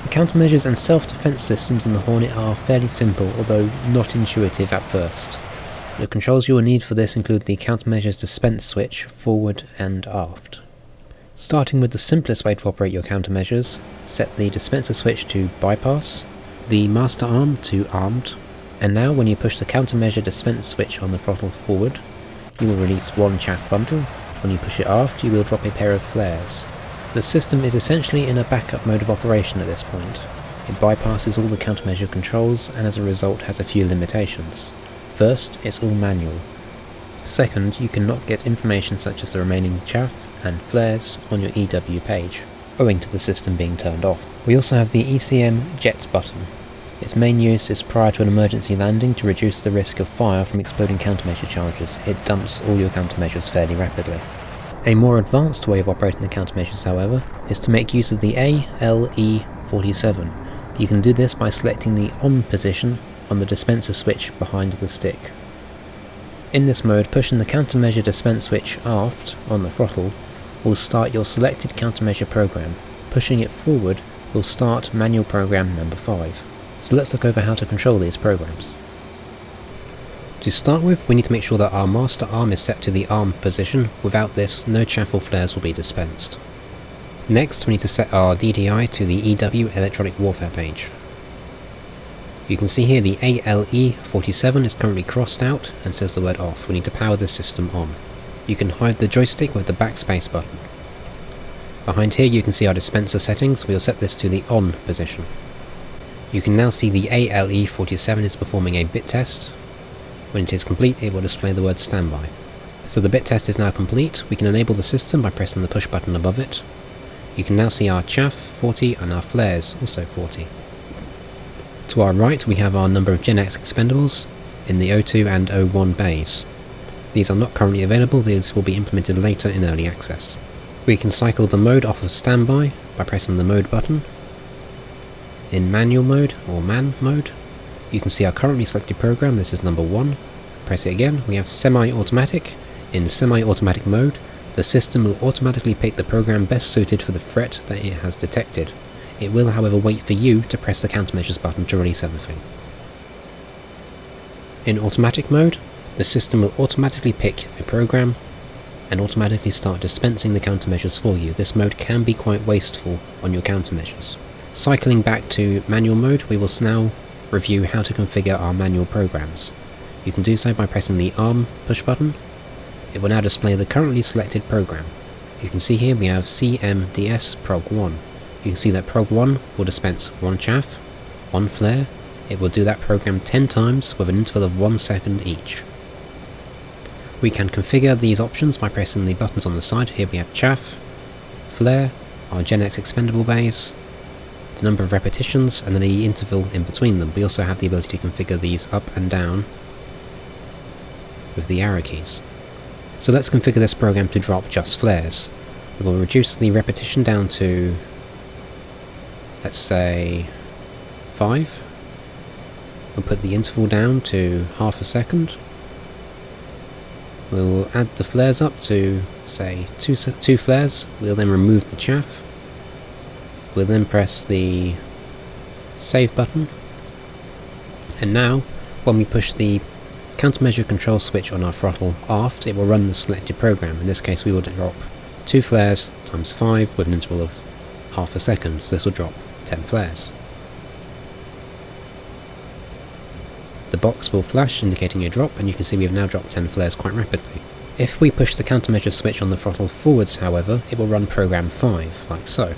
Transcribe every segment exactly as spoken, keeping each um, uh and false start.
The countermeasures and self-defense systems in the Hornet are fairly simple, although not intuitive at first. The controls you will need for this include the countermeasures dispense switch forward and aft. Starting with the simplest way to operate your countermeasures, set the dispenser switch to bypass, the master arm to armed, and now when you push the countermeasure dispense switch on the throttle forward, you will release one chaff bundle. When you push it aft, you will drop a pair of flares. The system is essentially in a backup mode of operation at this point. It bypasses all the countermeasure controls and as a result has a few limitations. First, it's all manual. Second, you cannot get information such as the remaining chaff and flares on your E W page, owing to the system being turned off. We also have the E C M Jets Button. Its main use is prior to an emergency landing to reduce the risk of fire from exploding countermeasure charges. It dumps all your countermeasures fairly rapidly. A more advanced way of operating the countermeasures, however, is to make use of the A L E forty-seven. You can do this by selecting the on position on the dispenser switch behind the stick. In this mode, pushing the countermeasure dispense switch aft on the throttle will start your selected countermeasure program. Pushing it forward will start manual program number five. So let's look over how to control these programs. To start with, we need to make sure that our master arm is set to the arm position. Without this, no chaff or flares will be dispensed. Next, we need to set our D D I to the E W Electronic Warfare page. You can see here the A L E forty-seven is currently crossed out and says the word off. We need to power the system on. You can hide the joystick with the backspace button. Behind here you can see our dispenser settings. We'll set this to the on position. You can now see the A L E forty-seven is performing a bit test. When it is complete, it will display the word standby. So the bit test is now complete. We can enable the system by pressing the push button above it. You can now see our chaff forty and our flares also forty. To our right we have our number of Gen X expendables in the O two and O one bays. These are not currently available, these will be implemented later in early access. We can cycle the mode off of standby by pressing the mode button. In manual mode, or man mode, you can see our currently selected program. This is number one. Press it again. We have semi-automatic. In semi-automatic mode, the system will automatically pick the program best suited for the threat that it has detected. It will, however, wait for you to press the countermeasures button to release everything. In automatic mode, the system will automatically pick a program and automatically start dispensing the countermeasures for you. This mode can be quite wasteful on your countermeasures. Cycling back to manual mode, we will now review how to configure our manual programs. You can do so by pressing the arm push button. It will now display the currently selected program. You can see here we have C M D S Prog one. You can see that Prog one will dispense one chaff, one flare. It will do that program ten times with an interval of one second each. We can configure these options by pressing the buttons on the side. Here we have chaff, flare, our Gen X expendable bays, the number of repetitions, and then the interval in between them. We also have the ability to configure these up and down with the arrow keys. So let's configure this program to drop just flares. We will reduce the repetition down to, let's say, five. We'll put the interval down to half a second. We'll add the flares up to, say, two, two flares. We'll then remove the chaff. We'll then press the save button, and now when we push the countermeasure control switch on our throttle aft, it will run the selected program. In this case we will drop two flares times five with an interval of half a second, so this will drop ten flares. The box will flash indicating a drop, and you can see we have now dropped ten flares quite rapidly. If we push the countermeasure switch on the throttle forwards, however, it will run program five, like so.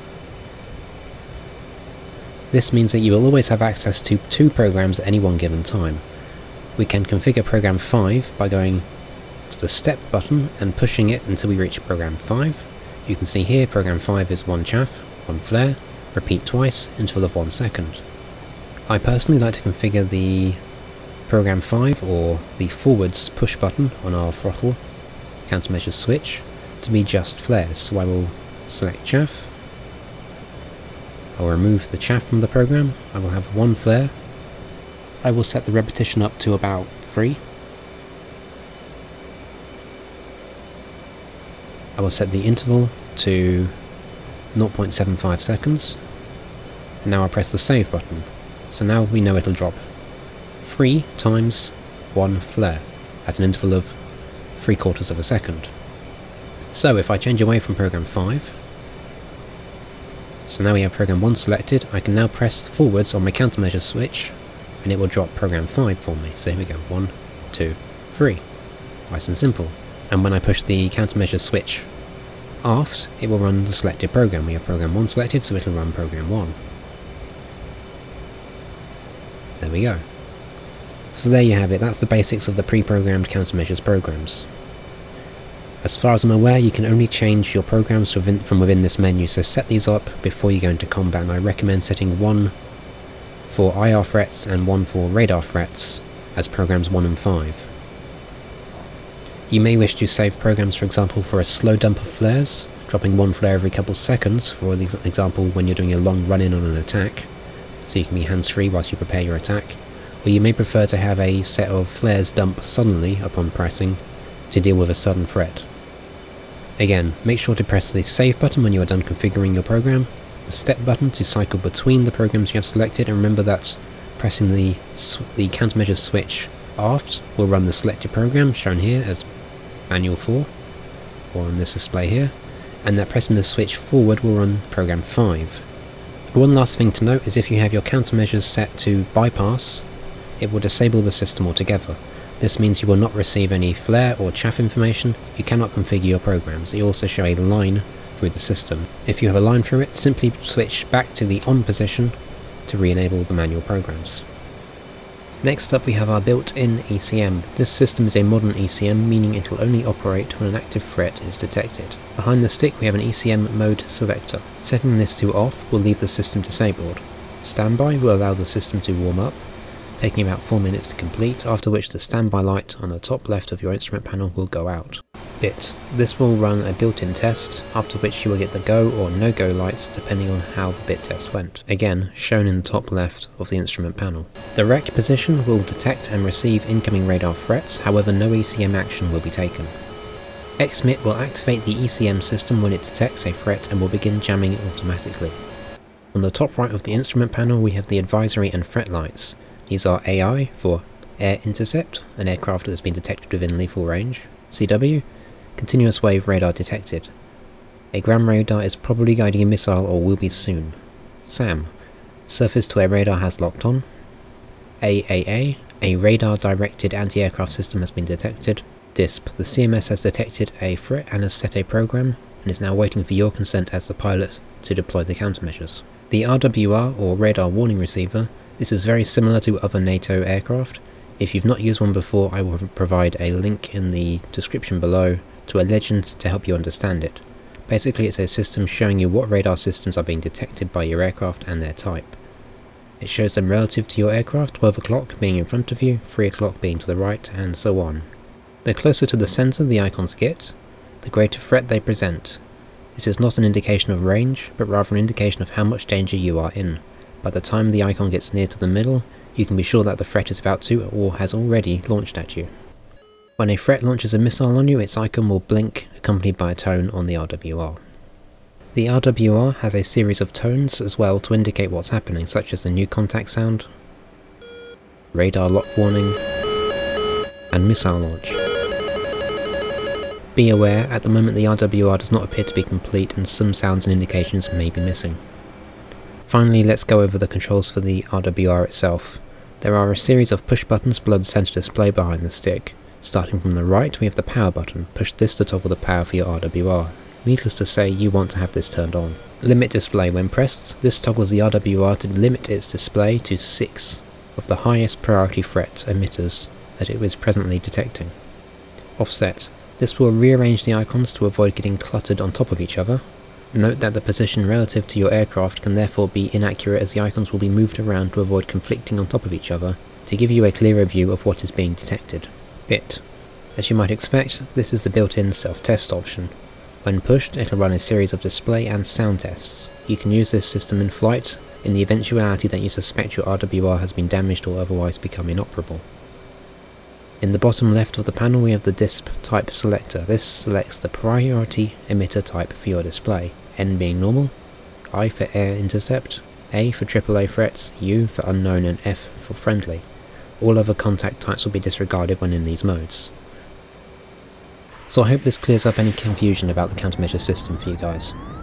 This means that you will always have access to two programs at any one given time. We can configure program five by going to the step button and pushing it until we reach program five. You can see here program five is one chaff, one flare, repeat twice, interval of one second. I personally like to configure the program five, or the forwards push button on our throttle countermeasure switch, to be just flares, so I will select chaff. I'll remove the chaff from the program. I will have one flare. I will set the repetition up to about three. I will set the interval to zero point seven five seconds. and now I press the save button. So now we know it'll drop three times one flare at an interval of three quarters of a second. So if I change away from program five, so now we have program one selected, I can now press forwards on my countermeasure switch and it will drop program five for me. So here we go, one, two, three. Nice and simple. And when I push the countermeasure switch aft, it will run the selected program. We have program one selected, so it'll run program one. There we go. So there you have it, that's the basics of the pre-programmed countermeasures programs. As far as I'm aware, you can only change your programs within, from within this menu, so set these up before you go into combat, and I recommend setting one for I R threats and one for radar threats as programs one and five. You may wish to save programs, for example, for a slow dump of flares, dropping one flare every couple seconds, for example when you're doing a long run-in on an attack, so you can be hands-free whilst you prepare your attack, or you may prefer to have a set of flares dump suddenly upon pressing to deal with a sudden threat. Again, make sure to press the save button when you are done configuring your program, the step button to cycle between the programs you have selected, and remember that pressing the, the countermeasure switch aft will run the selected program, shown here as manual four, or on this display here, and that pressing the switch forward will run program five. One last thing to note is if you have your countermeasures set to bypass, it will disable the system altogether. This means you will not receive any flare or chaff information, you cannot configure your programs. You also show a line through the system. If you have a line through it, simply switch back to the on position to re-enable the manual programs. Next up we have our built-in E C M. This system is a modern E C M, meaning it will only operate when an active threat is detected. Behind the stick we have an E C M mode selector. Setting this to off will leave the system disabled. Standby will allow the system to warm up, taking about four minutes to complete, after which the standby light on the top left of your instrument panel will go out. Bit. This will run a built-in test, after which you will get the go or no-go lights depending on how the bit test went, again shown in the top left of the instrument panel. The rec position will detect and receive incoming radar threats, however no E C M action will be taken. Xmit will activate the E C M system when it detects a threat and will begin jamming it automatically. On the top right of the instrument panel we have the advisory and threat lights. These are A I for Air Intercept, an aircraft that has been detected within lethal range. C W, Continuous Wave Radar detected. A ground radar is probably guiding a missile or will be soon. SAM, Surface to Air Radar has locked on. A A A, a radar directed anti-aircraft system has been detected. Disp, the C M S has detected a threat and has set a program, and is now waiting for your consent as the pilot to deploy the countermeasures. The R W R, or Radar Warning Receiver, this is very similar to other NATO aircraft. If you've not used one before, I will provide a link in the description below to a legend to help you understand it. Basically it's a system showing you what radar systems are being detected by your aircraft and their type. It shows them relative to your aircraft, twelve o'clock being in front of you, three o'clock being to the right, and so on. The closer to the centre the icons get, the greater threat they present. This is not an indication of range, but rather an indication of how much danger you are in. By the time the icon gets near to the middle, you can be sure that the threat is about to or has already launched at you. When a threat launches a missile on you, its icon will blink, accompanied by a tone on the R W R. The R W R has a series of tones as well to indicate what's happening, such as the new contact sound, radar lock warning, and missile launch. Be aware, at the moment the R W R does not appear to be complete and some sounds and indications may be missing. Finally, let's go over the controls for the R W R itself. There are a series of push buttons below the center display behind the stick. Starting from the right, we have the power button. Push this to toggle the power for your R W R. Needless to say, you want to have this turned on. Limit display when pressed. This toggles the R W R to limit its display to six of the highest priority threat emitters that it is presently detecting. Offset. This will rearrange the icons to avoid getting cluttered on top of each other. Note that the position relative to your aircraft can therefore be inaccurate, as the icons will be moved around to avoid conflicting on top of each other, to give you a clearer view of what is being detected. Bit. As you might expect, this is the built-in self-test option. When pushed, it'll run a series of display and sound tests. You can use this system in flight, in the eventuality that you suspect your R W R has been damaged or otherwise become inoperable. In the bottom left of the panel we have the Disp type selector. This selects the priority emitter type for your display, N being normal, I for air intercept, A for triple A threats, U for unknown, and F for friendly. All other contact types will be disregarded when in these modes. So I hope this clears up any confusion about the countermeasure system for you guys.